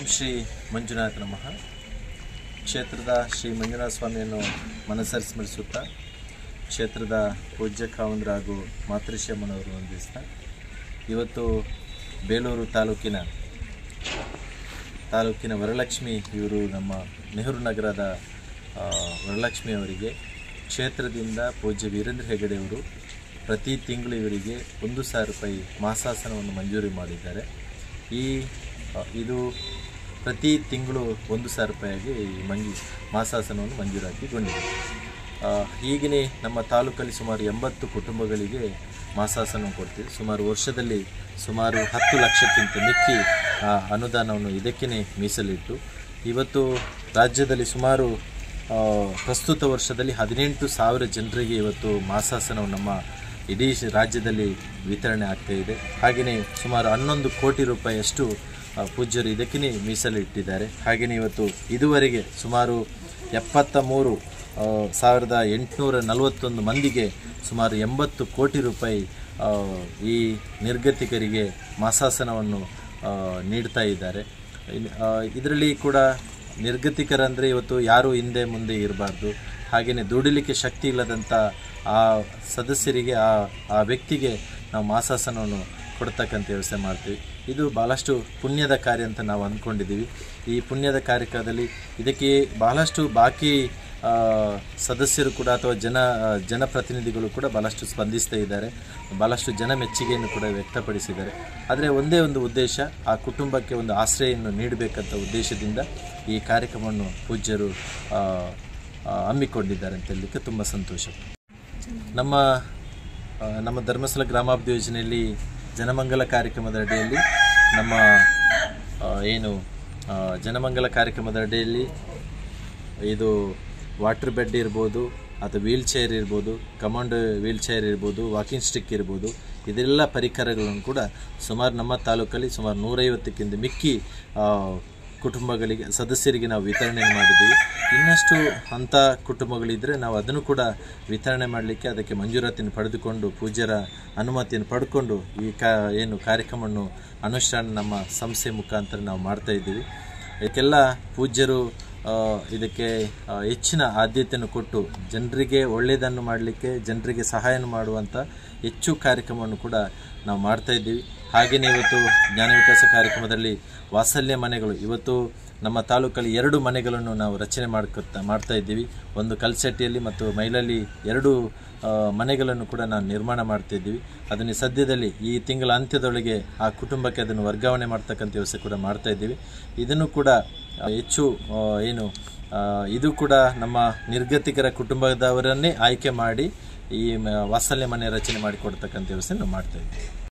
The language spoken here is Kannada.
ಓಂ ಶ್ರೀ ಮಂಜುನಾಥ ನಮಃ. ಕ್ಷೇತ್ರದ ಶ್ರೀ ಮಂಜುನಾಥ ಸ್ವಾಮಿಯನ್ನು ಮನಸ್ಸಲ್ಲಿ ಸ್ಮರಿಸುತ್ತಾ ಕ್ಷೇತ್ರದ ಪೂಜ್ಯ ಕಾವಂದ್ರ ಹಾಗೂ ಮಾತೃಶ್ಯಮ್ಮನವರು ವಂದಿಸ್ತಾ ಇವತ್ತು ಬೇಲೂರು ತಾಲೂಕಿನ ವರಲಕ್ಷ್ಮಿ ಇವರು ನಮ್ಮ ನೆಹರು ನಗರದ ವರಲಕ್ಷ್ಮಿ ಅವರಿಗೆ ಕ್ಷೇತ್ರದಿಂದ ಪೂಜ್ಯ ವೀರೇಂದ್ರ ಹೆಗಡೆ ಅವರು ಪ್ರತಿ ತಿಂಗಳು ಇವರಿಗೆ 1,000 ರೂಪಾಯಿ ಮಾಸಾಸನವನ್ನು ಮಂಜೂರಿ ಮಾಡಿದ್ದಾರೆ. ಇದು ಪ್ರತಿ ತಿಂಗಳು 1,000 ರೂಪಾಯಿಗೆ ಈ ಮಾಸಾಸನವನ್ನು ಮಂಜೂರಾತಿಗೊಂಡಿದೆ. ಹೀಗೆ ನಮ್ಮ ತಾಲೂಕಲ್ಲಿ ಸುಮಾರು 80 ಕುಟುಂಬಗಳಿಗೆ ಮಾಸಾಸನ ಕೊಡ್ತೀವಿ. ಸುಮಾರು ವರ್ಷದಲ್ಲಿ ಸುಮಾರು 10 ಲಕ್ಷಕ್ಕಿಂತ ಮಿಕ್ಕಿ ಅನುದಾನವನ್ನು ಇದಕ್ಕೇ ಮೀಸಲಿಟ್ಟು ಇವತ್ತು ರಾಜ್ಯದಲ್ಲಿ ಸುಮಾರು ಪ್ರಸ್ತುತ ವರ್ಷದಲ್ಲಿ 18,000 ಜನರಿಗೆ ಇವತ್ತು ಮಾಸಾಸನವು ನಮ್ಮ ಇಡೀ ರಾಜ್ಯದಲ್ಲಿ ವಿತರಣೆ ಆಗ್ತಾಯಿದೆ. ಹಾಗೆಯೇ ಸುಮಾರು 11 ಕೋಟಿ ರೂಪಾಯಿಯಷ್ಟು ಪೂಜ್ಯರು ಇದಕ್ಕೇ ಮೀಸಲಿಟ್ಟಿದ್ದಾರೆ. ಹಾಗೆಯೇ ಇವತ್ತು ಇದುವರೆಗೆ ಸುಮಾರು 73,841 ಮಂದಿಗೆ ಸುಮಾರು 80 ಕೋಟಿ ರೂಪಾಯಿ ಈ ನಿರ್ಗತಿಕರಿಗೆ ಮಾಸಾಸನವನ್ನು ನೀಡ್ತಾ ಇದ್ದಾರೆ. ಇದರಲ್ಲಿ ಕೂಡ ನಿರ್ಗತಿಕರಂದರೆ ಇವತ್ತು ಯಾರೂ ಹಿಂದೆ ಮುಂದೆ ಇರಬಾರ್ದು. ಹಾಗೆಯೇ ದುಡಿಲಿಕ್ಕೆ ಶಕ್ತಿ ಇಲ್ಲದಂಥ ಆ ಸದಸ್ಯರಿಗೆ ಆ ವ್ಯಕ್ತಿಗೆ ನಾವು ಮಾಸಾಸನವನ್ನು ಕೊಡ್ತಕ್ಕಂಥ ವ್ಯವಸ್ಥೆ ಮಾಡ್ತೀವಿ. ಇದು ಭಾಳಷ್ಟು ಪುಣ್ಯದ ಕಾರ್ಯ ಅಂತ ನಾವು ಅಂದ್ಕೊಂಡಿದ್ದೀವಿ. ಈ ಪುಣ್ಯದ ಕಾರ್ಯಕ್ರಮದಲ್ಲಿ ಇದಕ್ಕೆ ಭಾಳಷ್ಟು ಬಾಕಿ ಸದಸ್ಯರು ಕೂಡ ಅಥವಾ ಜನಪ್ರತಿನಿಧಿಗಳು ಕೂಡ ಭಾಳಷ್ಟು ಸ್ಪಂದಿಸ್ತಾ ಇದ್ದಾರೆ. ಭಾಳಷ್ಟು ಜನ ಮೆಚ್ಚುಗೆಯನ್ನು ಕೂಡ ವ್ಯಕ್ತಪಡಿಸಿದ್ದಾರೆ. ಆದರೆ ಒಂದೇ ಒಂದು ಉದ್ದೇಶ, ಆ ಕುಟುಂಬಕ್ಕೆ ಒಂದು ಆಶ್ರಯವನ್ನು ನೀಡಬೇಕಂತ ಉದ್ದೇಶದಿಂದ ಈ ಕಾರ್ಯಕ್ರಮವನ್ನು ಪೂಜ್ಯರು ಹಮ್ಮಿಕೊಂಡಿದ್ದಾರೆ ಅಂತ ಹೇಳಲಿಕ್ಕೆ ತುಂಬ ಸಂತೋಷ. ನಮ್ಮ ಧರ್ಮಸ್ಥಳ ಗ್ರಾಮಾಭಿವೃದ್ಧಿ ಯೋಜನೆಯಲ್ಲಿ ಜನಮಂಗಲ ಕಾರ್ಯಕ್ರಮದ ಅಡಿಯಲ್ಲಿ ಜನಮಂಗಲ ಕಾರ್ಯಕ್ರಮದ ಅಡಿಯಲ್ಲಿ ಇದು ವಾಟರ್ ಬೆಡ್ ಇರ್ಬೋದು ಅಥವಾ ವೀಲ್ ಚೇರ್ ಇರ್ಬೋದು, ಕಮಾಂಡ್ ವೀಲ್ ಚೇರ್ ಇರ್ಬೋದು, ವಾಕಿಂಗ್ ಸ್ಟಿಕ್ ಇರ್ಬೋದು, ಇದೆಲ್ಲ ಪರಿಕರಗಳನ್ನು ಕೂಡ ಸುಮಾರು ನಮ್ಮ ತಾಲೂಕಲ್ಲಿ ಸುಮಾರು 150ಕ್ಕಿಂತ ಮಿಕ್ಕಿ ಕುಟುಂಬಗಳಿಗೆ ಸದಸ್ಯರಿಗೆ ನಾವು ವಿತರಣೆ ಮಾಡಿದ್ದೀವಿ. ಇನ್ನಷ್ಟು ಅಂಥ ಕುಟುಂಬಗಳಿದ್ದರೆ ನಾವು ಅದನ್ನು ಕೂಡ ವಿತರಣೆ ಮಾಡಲಿಕ್ಕೆ ಅದಕ್ಕೆ ಮಂಜೂರಾತಿಯನ್ನು ಪಡೆದುಕೊಂಡು ಪೂಜ್ಯರ ಅನುಮತಿಯನ್ನು ಪಡ್ಕೊಂಡು ಈ ಕಾರ್ಯಕ್ರಮವನ್ನು ಅನುಷ್ಠಾನ ನಮ್ಮ ಸಂಸ್ಥೆ ಮುಖಾಂತರ ನಾವು ಮಾಡ್ತಾಯಿದ್ದೀವಿ. ಇದಕ್ಕೆಲ್ಲ ಪೂಜ್ಯರು ಇದಕ್ಕೆ ಹೆಚ್ಚಿನ ಆದ್ಯತೆಯನ್ನು ಕೊಟ್ಟು ಜನರಿಗೆ ಒಳ್ಳೆಯದನ್ನು ಮಾಡಲಿಕ್ಕೆ, ಜನರಿಗೆ ಸಹಾಯ ಮಾಡುವಂಥ ಹೆಚ್ಚು ಕಾರ್ಯಕ್ರಮವನ್ನು ಕೂಡ ನಾವು ಮಾಡ್ತಾಯಿದ್ದೀವಿ. ಹಾಗೆಯೇ ಇವತ್ತು ಜ್ಞಾನ ವಿಕಾಸ ಕಾರ್ಯಕ್ರಮದಲ್ಲಿ ವಾತ್ಸಲ್ಯ ಮನೆಗಳು ಇವತ್ತು ನಮ್ಮ ತಾಲೂಕಲ್ಲಿ 2 ಮನೆಗಳನ್ನು ನಾವು ರಚನೆ ಮಾಡ್ತಾ ಇದ್ದೀವಿ. ಒಂದು ಕಲ್ಸೆಟ್ಟಿಯಲ್ಲಿ ಮತ್ತು ಮೈಲಲ್ಲಿ 2 ಮನೆಗಳನ್ನು ಕೂಡ ನಾವು ನಿರ್ಮಾಣ ಮಾಡ್ತಾಯಿದ್ದೀವಿ. ಅದನ್ನು ಸದ್ಯದಲ್ಲಿ ಈ ತಿಂಗಳ ಅಂತ್ಯದೊಳಗೆ ಆ ಕುಟುಂಬಕ್ಕೆ ಅದನ್ನು ವರ್ಗಾವಣೆ ಮಾಡ್ತಕ್ಕಂಥ ವ್ಯವಸ್ಥೆ ಕೂಡ ಮಾಡ್ತಾಯಿದ್ದೀವಿ. ಇದನ್ನು ಕೂಡ ಹೆಚ್ಚು ಇದು ಕೂಡ ನಮ್ಮ ನಿರ್ಗತಿಕರ ಕುಟುಂಬದವರನ್ನೇ ಆಯ್ಕೆ ಮಾಡಿ ಈ ವಾತ್ಸಲ್ಯ ಮನೆ ರಚನೆ ಮಾಡಿಕೊಡ್ತಕ್ಕಂಥ ವ್ಯವಸ್ಥೆ ನಾವು ಮಾಡ್ತಾಯಿದ್ದೀವಿ.